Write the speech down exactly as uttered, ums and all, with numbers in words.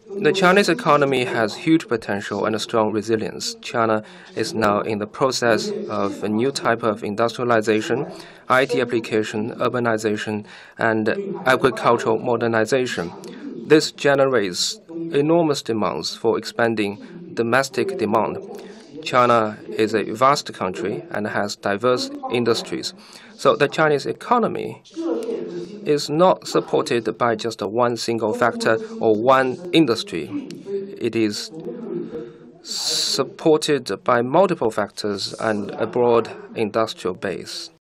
The Chinese economy has huge potential and a strong resilience. China is now in the process of a new type of industrialization, I T application, urbanization, and agricultural modernization. This generates enormous demands for expanding domestic demand. China is a vast country and has diverse industries. So the Chinese economy is not supported by just one single factor or one industry. It is supported by multiple factors and a broad industrial base.